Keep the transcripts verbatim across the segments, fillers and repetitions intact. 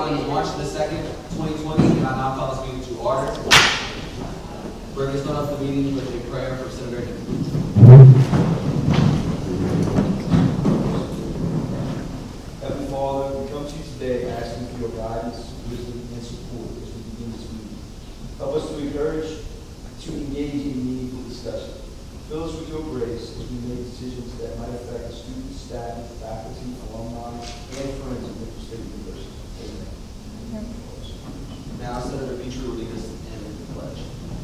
time is March the second, twenty twenty, and I now call this meeting to order. We're going to start off the meeting with a prayer for Senator Nicholls. Heavenly Father, we come to you today asking for your guidance, wisdom, and support as we begin this meeting. Help us to encourage, to engage in meaningful discussion. Fill us with your grace as we make decisions that might affect the students, staff, faculty, alumni, and friends of Nicholls State University. Amen. Now, Senator Beecher will lead us in the pledge.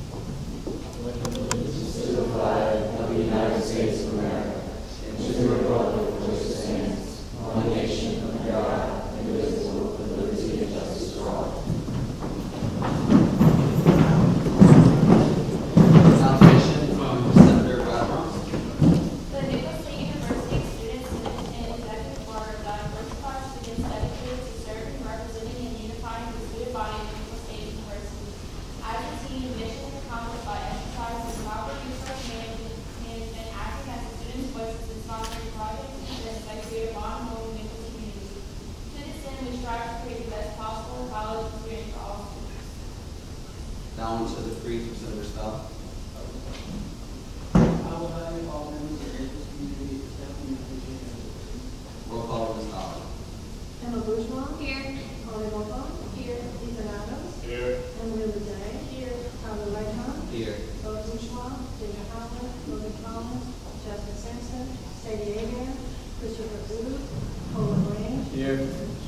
To the flag of the United States of America, and to the republic for which it stands, one nation under God, indivisible, with liberty and justice for all. Salutation from Senator Bradburn. The Nicholls State University Student Senate and Executive Board of Diversified Students dedicated to serving, representing, and unifying the student body of Nicholls State University. As a team, mission is accomplished by exercising proper resource management, management, acting as a student's voices, and sponsoring projects and events that create a bond among the Nicholls community. To this end, we strive to create the best possible college experience for all students. Now on to the creed from Senator Stella. I will value all members of the community, accepting and appreciating. Roll call from Miz Collins. Emma Bourgeois. Here. Holly Wolfond. Here. Ethan Adams. Here. Emily Leday. Here. Tyler Raycon. Here. Bo Bourgeois. David Howard. Logan Collins. Jasmine Sampson. Sadie Abraham. Christopher Booth. Paula Green. Here.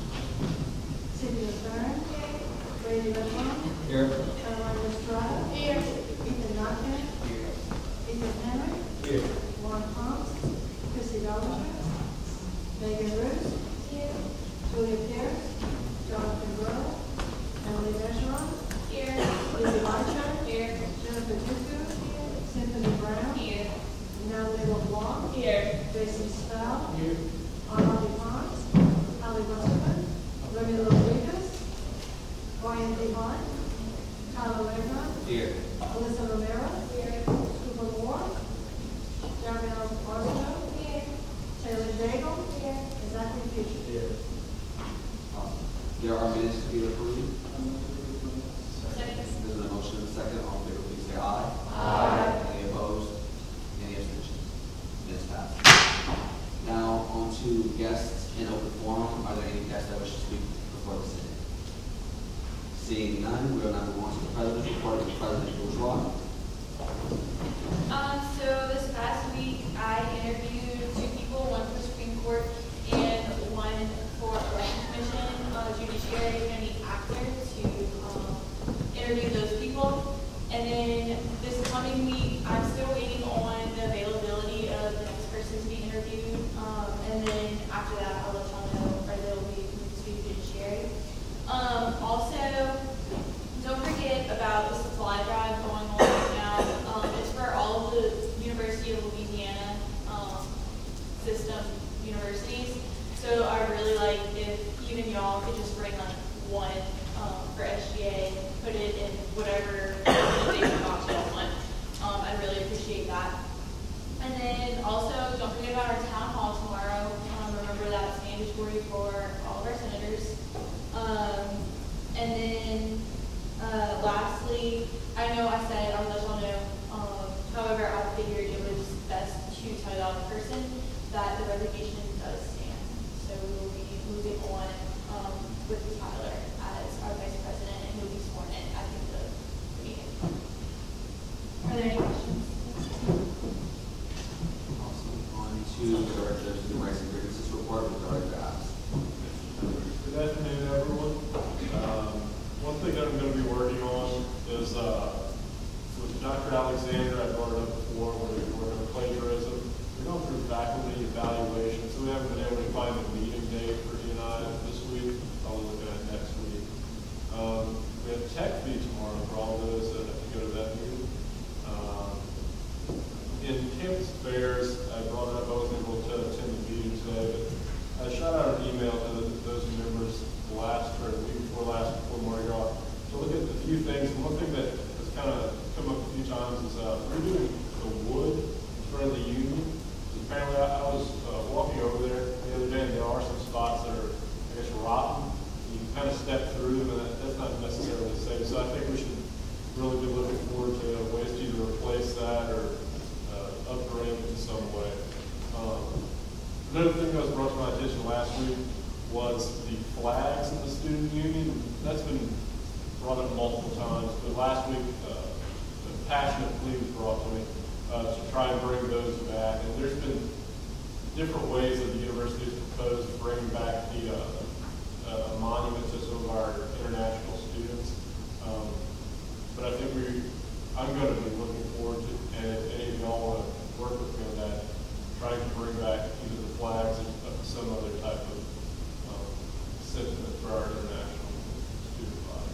Cynthia Stern. Brady Redmond. Here. Caroline Estrada. Here. Ethan Knockin. Here. Ethan Henry. Here. Warren Combs. Chrissy Dollinger. Megan Roos. Here. Julia Pierce. Jonathan Grove. Emily Bergeron. Here. Lizzie Weicher. Here. Jennifer Duku. Symphony Brown. Here. Natalie LeBlanc. Here. Jason Spell. Here. Armando Ponce. Ali Westerman. Remy Rodriguez. Brian D. Hunt. Tyler Raycon. Here. Alyssa Romero. Here. Cooper Moore. Jeremy Barstow. Here. Taylor Daigle. Here. And Zachary Future. Here. Awesome. There are minutes to be approved. Second. There's a motion and a second. All in favor, please say aye. Aye. Any opposed? Any abstentions? Minutes passed. Now on to guests in open forum. Are there any guests that wish to speak before the Senate? Seeing none, we will now move on to the President's report. The President Bourgeois. Um, so this past week, I interviewed two people, one for Supreme Court and one for Election Commission, uh, judiciary, and the actor to um, interview those people. And then this coming week, I'm still waiting on the availability of the next person to be interviewed. Um, and then after that, I'll let y'all know whether they'll be moved to judiciary. Um, also, don't forget about the supply drive going on right now. Um, it's for all of the University of Louisiana um, system universities. So I really like if even y'all could just bring like one um, for S G A, put it in whatever organization box y'all want. Um, I really appreciate that. And then also, don't forget about our town hall tomorrow. Um, remember that's mandatory for all of our senators. Um, and then uh, lastly, I know I said I'll let y'all know, um, however, I figured it was best to tell y'all in person that the resignation does stand. So we will be moving on um, with Tyler as our vice president, and he'll be sworn in at the end of the meeting. Are there any questions? Awesome. On to the Director of Human Rights and Grievances report with Director Adams. Good afternoon, everyone. Um, one thing that I'm going to be working on is uh, with Doctor Alexander, I brought it up before, where we're working on plagiarism. We're going through faculty evaluation, so we haven't been able to find a meeting date for you and I this week. I'll look at it next week. Um, we have tech fee tomorrow for all those that have to go to that meeting. Um, in campus fairs, I brought it up, I wasn't able to attend the meeting today, but I shot out an email to the, those members last, or the week before last, before Mardi Gras, to look at a few things. And one thing that has kind of come up a few times is uh, we're doing the wood in front of the union. Apparently, I, I was uh, walking over there the other day, and there are some spots that are, I guess, rotten. You kind of step through them, and that, that's not necessarily the same. So I think we should really be looking forward to ways to either replace that or uh, upgrade it in some way. Um, another thing that was brought to my attention last week was the flags in the student union. That's been brought up multiple times, but last week uh, a passionate plea was brought to me uh, to try and bring those back. And there's been different ways that the university has proposed bringing back the uh, uh, monument to some of our international students. Um, but I think we, I'm going to be looking forward to, and if any of y'all want to work with me on that, trying to bring back either the flags or some other type of um, sentiment for our international student body.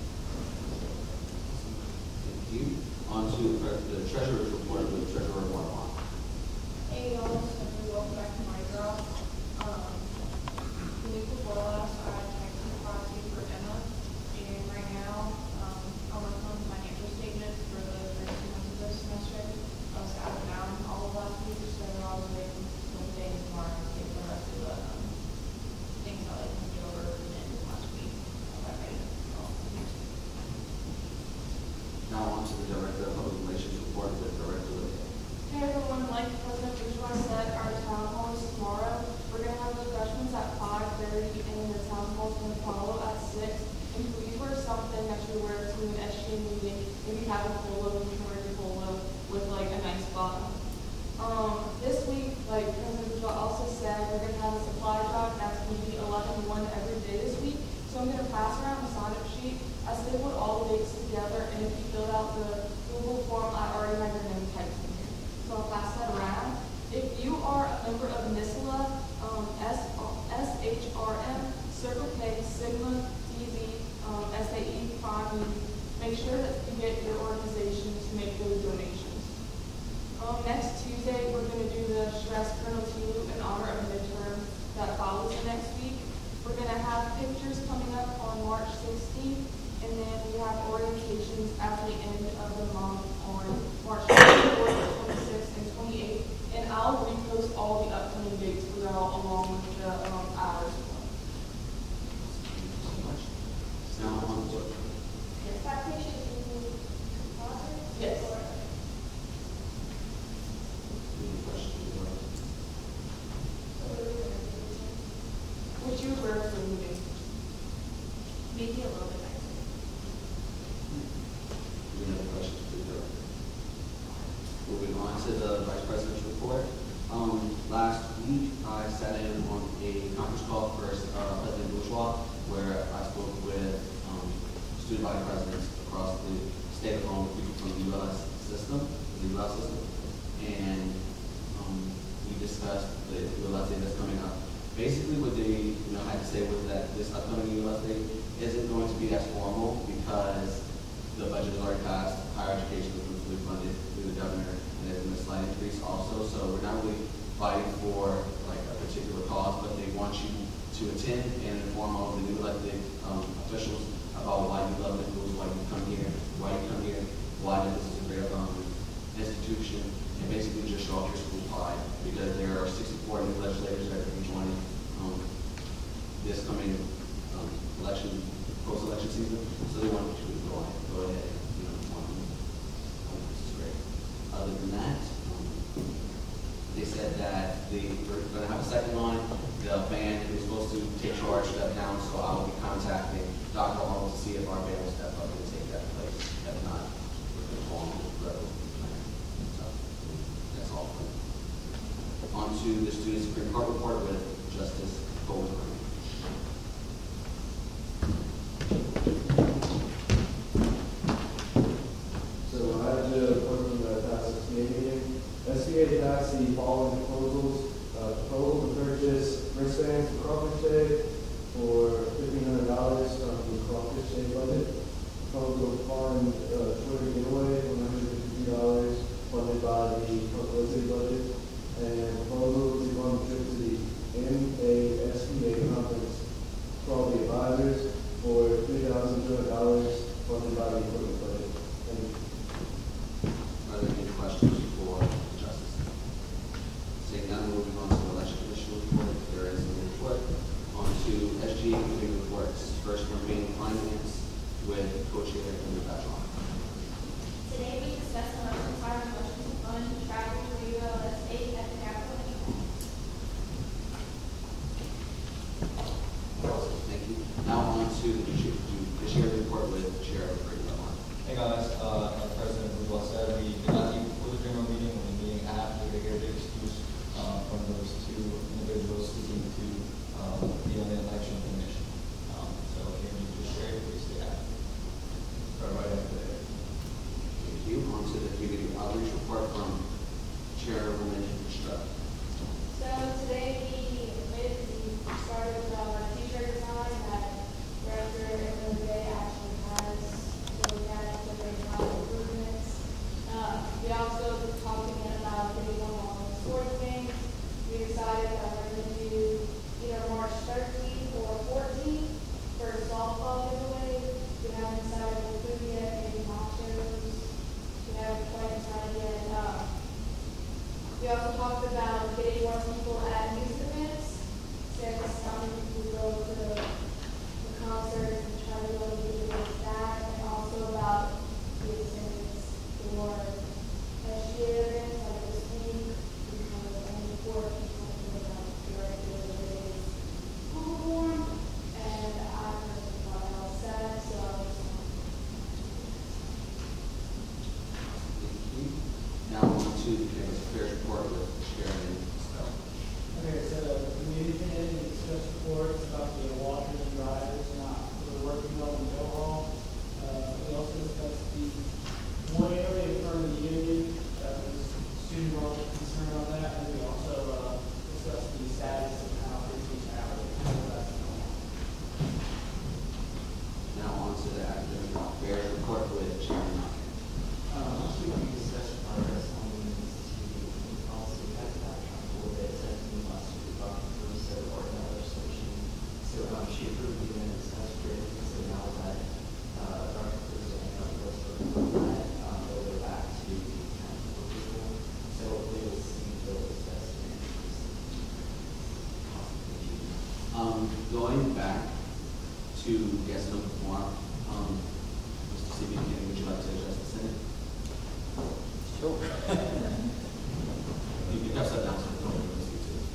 Thank you. On to the the treasurer's report with Treasurer Warnock. Hey y'all, so welcome back to my girl. Um, the week before last, I texted the proxy for Emma, and right now, um, I'm working on the financial statements for the first two months of this semester. I was out of town all of last week, so I was waiting until today and tomorrow to get the rest of the um, things that I can get over at the end of last week. All that ready. Now on to the Director of Public Relations report with Director Lewis. Hey everyone, like President Bourgeois said, our town hall is tomorrow. We're going to have refreshments at five thirty and the town hall is going to follow at six. And please wear something that you wear to an S G A meeting. Maybe have a polo, you can wear your polo with like a nice button. Um, this week, like President Bourgeois also said, we're going to have a supply drive that's going to be eleven one every day this week. So I'm going to pass around a sign-up sheet. I stapled all the dates together, and if you filled out the Google form, I already have your name typed in here. So I'll pass that around. If you are a member of NISLA, um, S H R M, Circle K, Sigma, T Z, um, S A E, Prime, make sure that you get your organization to make those donations. Um, next Tuesday, we're going to do the Stress Colonel Tulu in honor of midterm that follows the next week. We're going to have pictures coming up on March sixteenth, and then we have orientations at the end of the month on March twenty-fourth, twenty-sixth, and twenty-eighth. And I'll repost all the upcoming dates for y'all along with the um, hours. Thank you so much. Now on to Yes, that patient is positive? Yes. any questions or Would you wear for the meeting? Maybe a little bit nicer. any other questions for the Director? Moving on to the Vice President's report. Um, last week, I sat in on a conference call for uh, President Bourgeois, where I spoke with um, student body presidents across the state along with people from the U L S system, the U L S system, and um, we discussed the U L S day that's coming up. Basically, what they you know had to say was that this upcoming U L S day isn't going to be as formal because the budget is already passed, higher education is fully funded through the governor, and there's been a slight increase also. So we're not really fighting for like a particular cause, but they want you to attend and inform all of the new elected um, officials about why you love Nicholls, why you come here, why you come here, why this is a great um, institution, and basically just show off your school pride, because there are sixty-four new legislators that are going to be joining um, this coming um, election, post-election season. So they want you to go ahead, go ahead, you know, um, um, this is great. Other than that, um, they said that they were going to have a second line. The band who was supposed to take charge stepped down, so I will be contacting Doctor Arnold to see if our band will step up and take that place. If not, we're going to go on with the road. So that's all. On to the Student Supreme Court report with Justice Goldberg. So I had the appointment that passed this meeting. S G A passed the following proposals. Uh, proposal to purchase wristbands for Crawfish Day for fifteen hundred dollars from the Crawfish Day budget. Proposal to fund uh, Twitter giveaway, one hundred fifty dollars funded by the publicity budget. And proposal to fund trip to the Bears report with Chairman Malkin. Um, last week we discussed progress on the Mississippi policy back to back a little bit. As we last week we talked through several or another solution. So um, she approved the minutes as written. So now that uh, Doctor Cruz and Doctor Rose approved that, um, they'll go back to the council approval. So hopefully we'll see those as Um, going back to guest and open forum, um, Mister C B, would you like to address the Senate? Sure. You can just step down so we don't miss you too.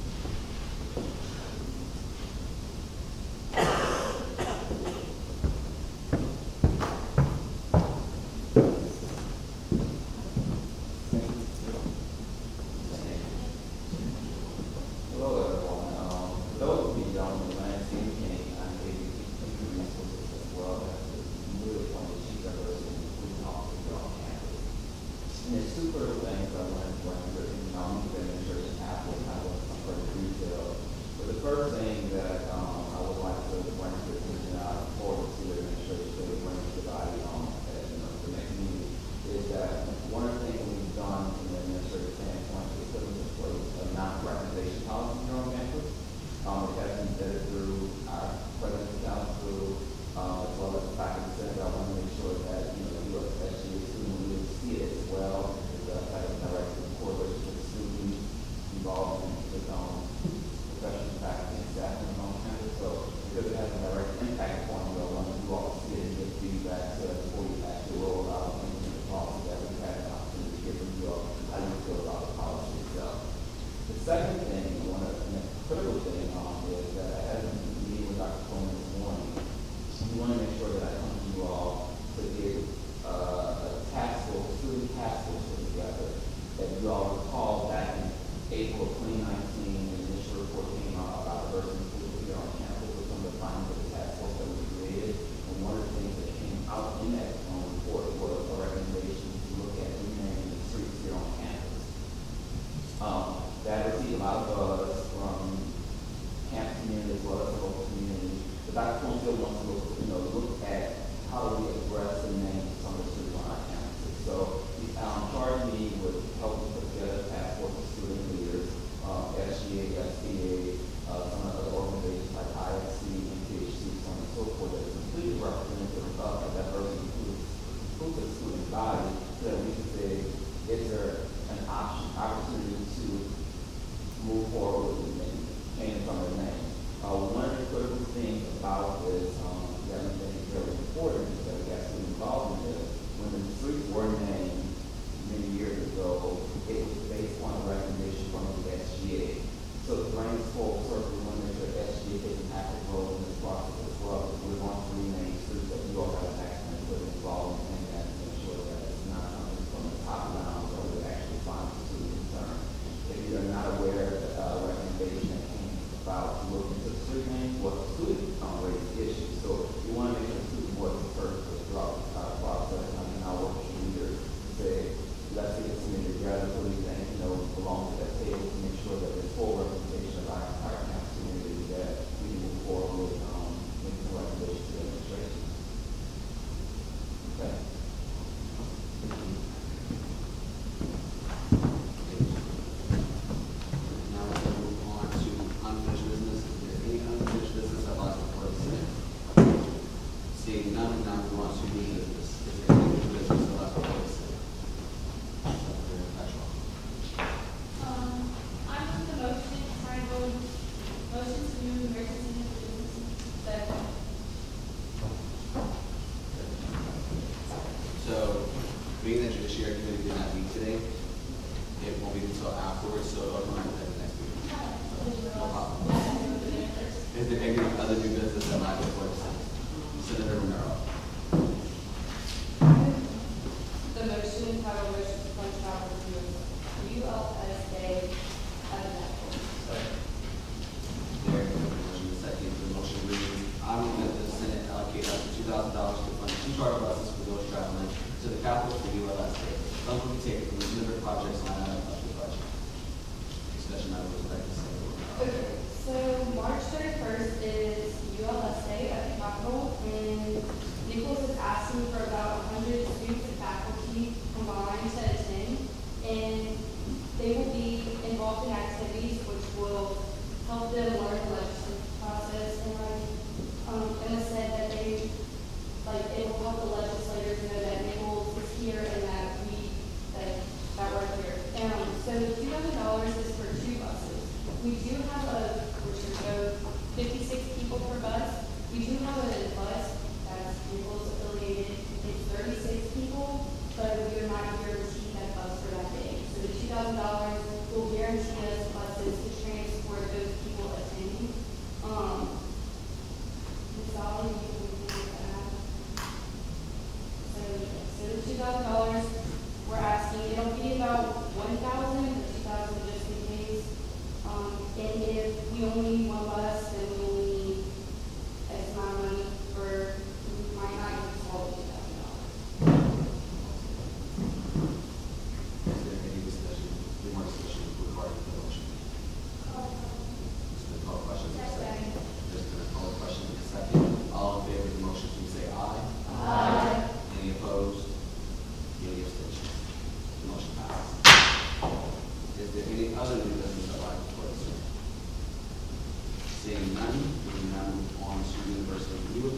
Hello, everyone. Um, for those of you who don't know, my name is Steve King. I'm a human resources as well as the newly appointed chief diversity and inclusion officer on campus. And there's two critical things I want to bring to the economic administration after I will some further detail. But the first thing that um, I would like to bring to the attention, and I look forward to the administration to bring to the body on at you know, the next meeting, is that one of the things we've done from the administrative standpoint is put into place a non-recommendation policy here on campus. Um, it has been vetted through our president's council, uh, as well as the faculty senate. I want to make sure that, you know, you as S G A student leaders see it as well, because uh, that is directly correlated with students involved in the um, professional faculty and staff on campus. So because it has a direct impact upon you, I want you all to see it and get feedback so that before you actually roll out and the policy that we've had an opportunity to hear from you all, how you feel about the policy itself. The second thing, one of the critical thing um, is that I had a meeting with Doctor Coleman this morning. We want to make sure that I come to you all to get uh, a task force, student task force put together. That you all recall back in April of twenty nineteen, the initial report came out about diversity and inclusion here on campus with some of the findings of the task force that we created. And one of the things that came out in that um, report was a recommendation to look at renaming the streets here on campus. Um, that received a lot of buzz from campus community as well as the local community. But Doctor Coleman still wants to look, you know, look at how do we address the names of some of the streets on our campuses. So he um, charged me with helping put together a task force of student leaders, uh, S G A, S P A, uh, some of the other organizations like I F C, N T H C, so on and so forth, that is completely representative of a diverse and inclusive student body, so that we can say, is there an option, opportunity to move forward with the name, change some of the name. Uh, one of the critical things about this um, that I think is very important is that we got student involvement in this. When the streets were named many years ago, it was based on a recommendation from the S G A. So to bring this full circle, we want to make sure the S G A takes an active role in this process as well. We're going to rename streets that you all have an active involved in that to make sure that it's not something from the top down, but we actually find the student concern. If you're not aware of the uh, recommendation that came about to look into the street name, was the student um, raised issues. So you want to make sure the student voice is heard throughout the uh, process. I mean, our work leaders say, let's get this committee together so we can, you know, belong to that table to make sure that there's full representation of our entire campus community, that we can move forward with um, making the recommendations to the administration. Okay. Now we're going to move on to unfinished business. Is there any unfinished business I'd like to report to the Senate? Seeing none, now we want to new business. Is there any new business I'd like to report to the Senate? Senator Patrick. Um, I move the motion titled, motion to move emergency business seven. So, being that Judiciary Committee did not meet today, it won't be until afterwards, so I'll remind you at the next meeting. No problem. Is there any other new business that might be before the Senate? Senator Romero. The motion entitled motion to fund travel to U L S A as an actual. There, motion is second. The motion reads, I move that the Senate allocate up to two thousand dollars to fund two charter buses for those traveling to the capital for U L S A. Funds will be taken from the limited projects line item of the budget. Discussion item was back to Senator Romero. Okay, so March thirty-first is U L S A at the Capitol, and Nicholls is asking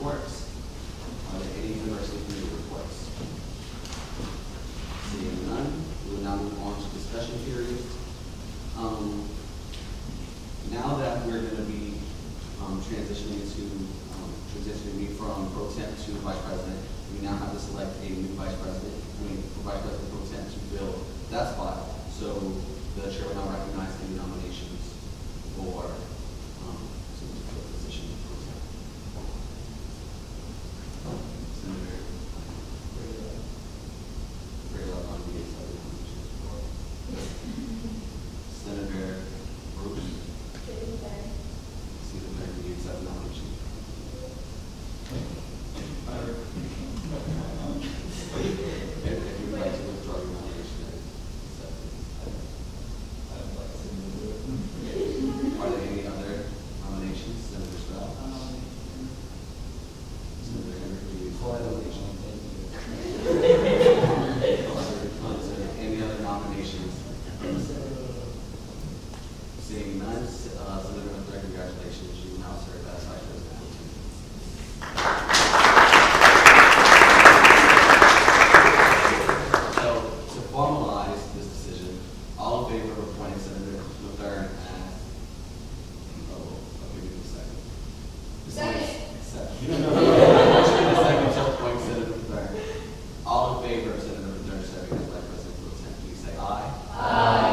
reports? Are there any diversity committee reports? Seeing none, we will now move on to discussion period. Um, now that we're going to be um, transitioning to um, transitioning me from pro temp to vice president, we now have to select a new vice president. I mean, vice president pro temp to fill that spot. So the chair will now recognize any nominations for